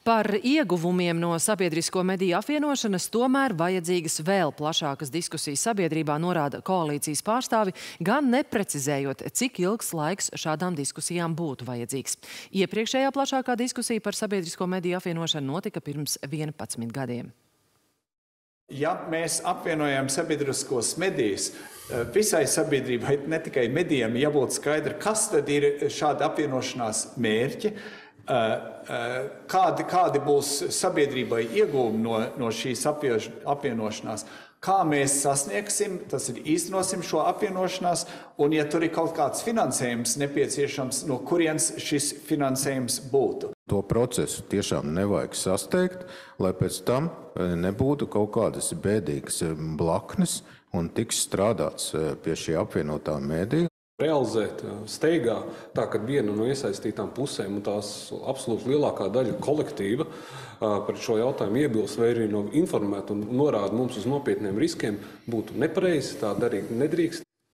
Par ieguvumiem no sabiedrisko mediju apvienošanas tomēr vajadzīgas vēl plašākas diskusijas sabiedrībā, norāda koalīcijas pārstāvi, gan neprecizējot, cik ilgs laiks šādām diskusijām būtu vajadzīgs. Iepriekšējā plašākā diskusija par sabiedrisko mediju apvienošanu notika pirms 11 gadiem. Ja mēs apvienojam sabiedriskos medijus, visai sabiedrībai, ne tikai medijiem, jābūt skaidri, kas tad ir šāda apvienošanās mērķi, kādi būs sabiedrībai ieguvumi no šīs apvienošanās, kā mēs sasniegsim, tas ir īstenosim šo apvienošanās, un ja tur ir kaut kāds finansējums nepieciešams, no kurienes šis finansējums būtu. To procesu tiešām nevajag sasteigt, lai pēc tam nebūtu kaut kādas bēdīgas blaknes un tiks strādāts pie šī apvienotā mediju. Realizēt steigā, tā ka viena no iesaistītām pusēm un tās absolūti lielākā daļa kolektīva par šo jautājumu iebilst vai arī informēt un norāda mums uz nopietniem riskiem, būtu nepareizi, tā darīt nedrīkst.